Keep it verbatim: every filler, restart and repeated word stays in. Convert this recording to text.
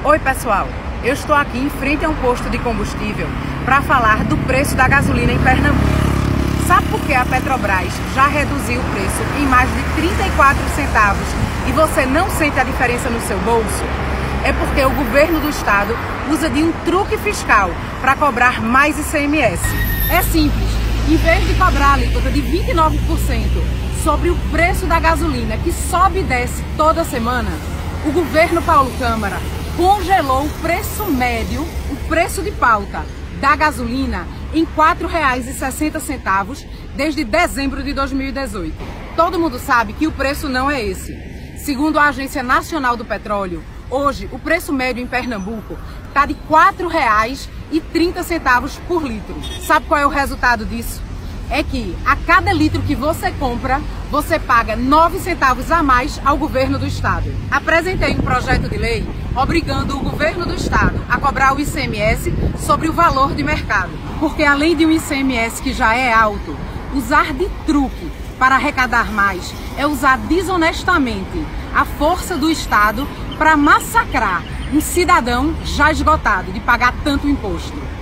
Oi pessoal, eu estou aqui em frente a um posto de combustível para falar do preço da gasolina em Pernambuco. Sabe por que a Petrobras já reduziu o preço em mais de trinta e quatro centavos e você não sente a diferença no seu bolso? É porque o governo do estado usa de um truque fiscal para cobrar mais I C M S. É simples, em vez de cobrar a alíquota de vinte e nove por cento sobre o preço da gasolina, que sobe e desce toda semana, o governo Paulo Câmara congelou o preço médio, o preço de pauta da gasolina em quatro reais e sessenta centavos desde dezembro de dois mil e dezoito. Todo mundo sabe que o preço não é esse. Segundo a Agência Nacional do Petróleo, hoje o preço médio em Pernambuco está de quatro reais e trinta centavos por litro. Sabe qual é o resultado disso? É que a cada litro que você compra, você paga nove centavos a mais ao governo do estado. Apresentei um projeto de lei obrigando o governo do estado a cobrar o I C M S sobre o valor de mercado. Porque além de um I C M S que já é alto, usar de truque para arrecadar mais é usar desonestamente a força do estado para massacrar um cidadão já esgotado de pagar tanto imposto.